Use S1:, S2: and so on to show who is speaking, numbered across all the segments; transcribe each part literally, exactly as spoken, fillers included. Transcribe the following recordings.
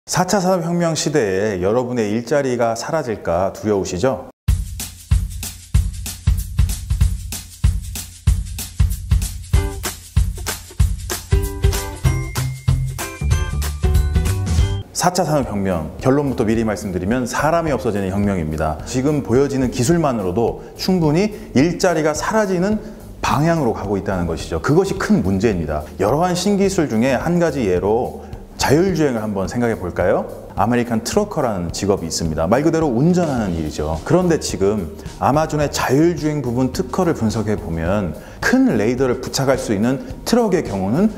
S1: 사 차 산업혁명 시대에 여러분의 일자리가 사라질까 두려우시죠? 사 차 산업혁명, 결론부터 미리 말씀드리면 사람이 없어지는 혁명입니다. 지금 보여지는 기술만으로도 충분히 일자리가 사라지는 방향으로 가고 있다는 것이죠. 그것이 큰 문제입니다. 여러한 신기술 중에 한 가지 예로 자율주행을 한번 생각해 볼까요? 아메리칸 트러커라는 직업이 있습니다. 말 그대로 운전하는 일이죠. 그런데 지금 아마존의 자율주행 부분 특허를 분석해 보면 큰 레이더를 부착할 수 있는 트럭의 경우는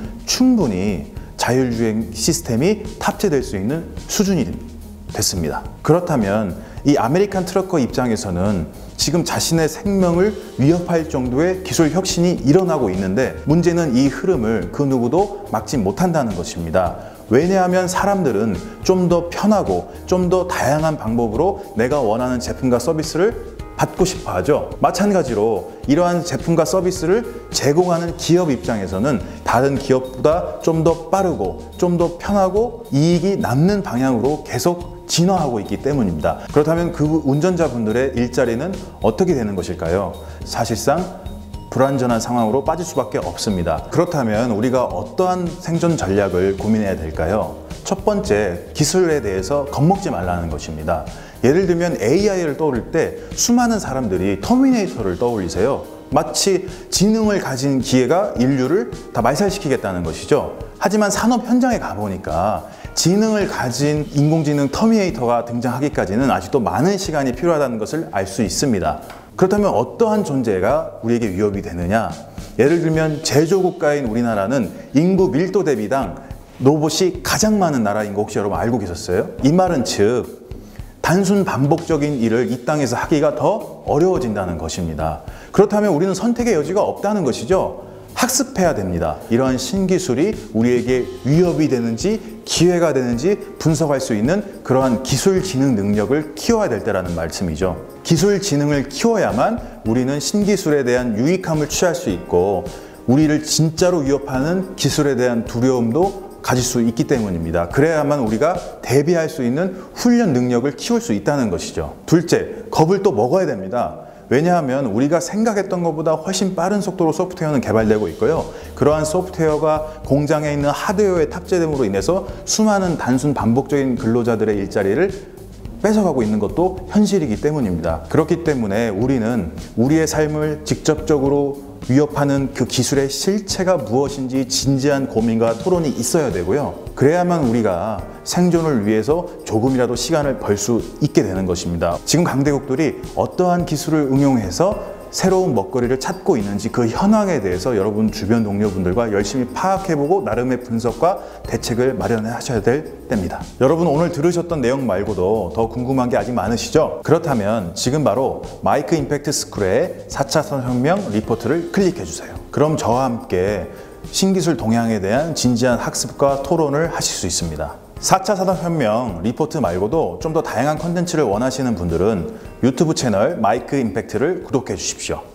S1: 충분히 자율주행 시스템이 탑재될 수 있는 수준이 됐습니다. 그렇다면 이 아메리칸 트러커 입장에서는 지금 자신의 생명을 위협할 정도의 기술 혁신이 일어나고 있는데 문제는 이 흐름을 그 누구도 막지 못한다는 것입니다. 왜냐하면 사람들은 좀 더 편하고 좀 더 다양한 방법으로 내가 원하는 제품과 서비스를 받고 싶어 하죠. 마찬가지로 이러한 제품과 서비스를 제공하는 기업 입장에서는 다른 기업보다 좀 더 빠르고 좀 더 편하고 이익이 남는 방향으로 계속 진화하고 있기 때문입니다. 그렇다면 그 운전자분들의 일자리는 어떻게 되는 것일까요? 사실상 불완전한 상황으로 빠질 수밖에 없습니다. 그렇다면 우리가 어떠한 생존 전략을 고민해야 될까요? 첫 번째, 기술에 대해서 겁먹지 말라는 것입니다. 예를 들면 에이아이를 떠올릴 때 수많은 사람들이 터미네이터를 떠올리세요. 마치 지능을 가진 기계가 인류를 다 말살시키겠다는 것이죠. 하지만 산업 현장에 가보니까 지능을 가진 인공지능 터미네이터가 등장하기까지는 아직도 많은 시간이 필요하다는 것을 알 수 있습니다. 그렇다면 어떠한 존재가 우리에게 위협이 되느냐? 예를 들면 제조국가인 우리나라는 인구 밀도 대비당 로봇이 가장 많은 나라인 거 혹시 여러분 알고 계셨어요? 이 말은 즉 단순 반복적인 일을 이 땅에서 하기가 더 어려워진다는 것입니다. 그렇다면 우리는 선택의 여지가 없다는 것이죠. 학습해야 됩니다. 이러한 신기술이 우리에게 위협이 되는지 기회가 되는지 분석할 수 있는 그러한 기술 지능 능력을 키워야 될 때라는 말씀이죠. 기술 지능을 키워야만 우리는 신기술에 대한 유익함을 취할 수 있고 우리를 진짜로 위협하는 기술에 대한 두려움도 가질 수 있기 때문입니다. 그래야만 우리가 대비할 수 있는 훈련 능력을 키울 수 있다는 것이죠. 둘째, 겁을 또 먹어야 됩니다. 왜냐하면 우리가 생각했던 것보다 훨씬 빠른 속도로 소프트웨어는 개발되고 있고요. 그러한 소프트웨어가 공장에 있는 하드웨어에 탑재됨으로 인해서 수많은 단순 반복적인 근로자들의 일자리를 뺏어가고 있는 것도 현실이기 때문입니다. 그렇기 때문에 우리는 우리의 삶을 직접적으로 위협하는 그 기술의 실체가 무엇인지 진지한 고민과 토론이 있어야 되고요. 그래야만 우리가 생존을 위해서 조금이라도 시간을 벌 수 있게 되는 것입니다. 지금 강대국들이 어떠한 기술을 응용해서 새로운 먹거리를 찾고 있는지 그 현황에 대해서 여러분 주변 동료분들과 열심히 파악해보고 나름의 분석과 대책을 마련하셔야 될 때입니다. 여러분 오늘 들으셨던 내용 말고도 더 궁금한 게 아직 많으시죠? 그렇다면 지금 바로 마이크 임팩트 스쿨의 사 차 산업혁명 리포트를 클릭해주세요. 그럼 저와 함께 신기술 동향에 대한 진지한 학습과 토론을 하실 수 있습니다. 사 차 산업혁명 리포트 말고도 좀 더 다양한 컨텐츠를 원하시는 분들은 유튜브 채널 마이크 임팩트를 구독해 주십시오.